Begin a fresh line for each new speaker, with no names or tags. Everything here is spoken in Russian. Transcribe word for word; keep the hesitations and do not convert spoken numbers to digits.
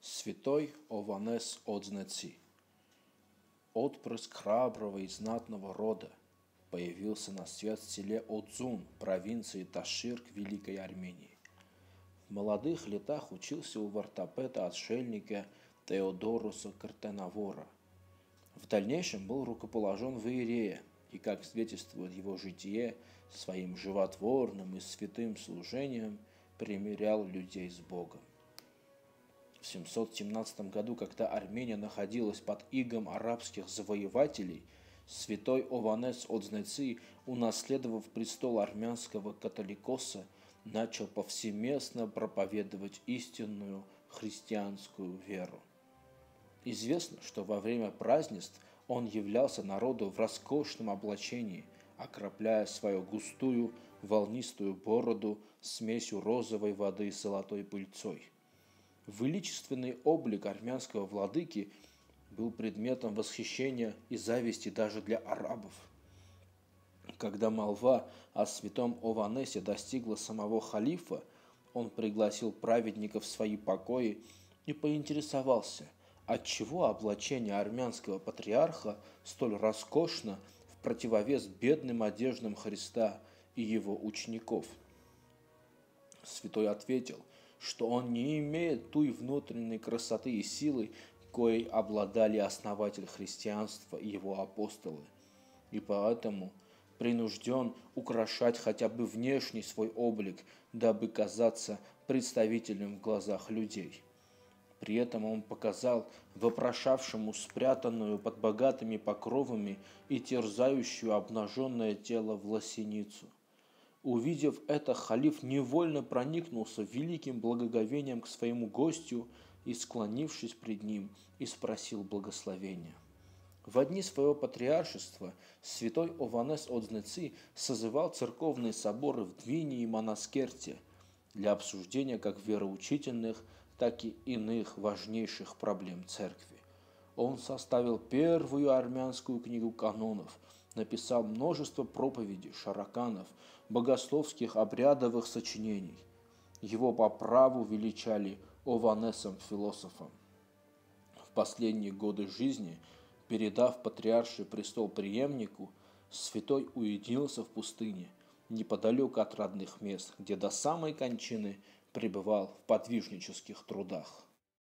Святой Ованес Одзнеци, отпрыск храброго и знатного рода, появился на свет в селе Одзун, провинции Таширк Великой Армении. В молодых летах учился у вартопета-отшельника Теодоруса Картенавора. В дальнейшем был рукоположен в иерея и, как свидетельствует его житие, своим животворным и святым служением примирял людей с Богом. В семьсот семнадцатом году, когда Армения находилась под игом арабских завоевателей, святой Ованес Одзнеци, унаследовав престол армянского католикоса, начал повсеместно проповедовать истинную христианскую веру. Известно, что во время празднеств он являлся народу в роскошном облачении, окропляя свою густую волнистую бороду смесью розовой воды с золотой пыльцой. Величественный облик армянского владыки был предметом восхищения и зависти даже для арабов. Когда молва о святом Ованесе достигла самого халифа, он пригласил праведников в свои покои и поинтересовался, отчего облачение армянского патриарха столь роскошно в противовес бедным одеждам Христа и его учеников. Святой ответил, что он не имеет той внутренней красоты и силы, коей обладали основатель христианства и его апостолы, и поэтому принужден украшать хотя бы внешний свой облик, дабы казаться представителем в глазах людей. При этом он показал вопрошавшему спрятанную под богатыми покровами и терзающую обнаженное тело власеницу. Увидев это, халиф невольно проникнулся великим благоговением к своему гостю и, склонившись пред ним, и спросил благословения. В дни своего патриаршества святой Ованес Одзнеци созывал церковные соборы в Двине и Манаскерте для обсуждения как вероучительных, так и иных важнейших проблем церкви. Он составил первую армянскую книгу канонов, написал множество проповедей, шараканов, богословских обрядовых сочинений. Его по праву величали Ованесом-философом. В последние годы жизни, передав патриарший престол преемнику, святой уединился в пустыне, неподалеку от родных мест, где до самой кончины пребывал в подвижнических трудах.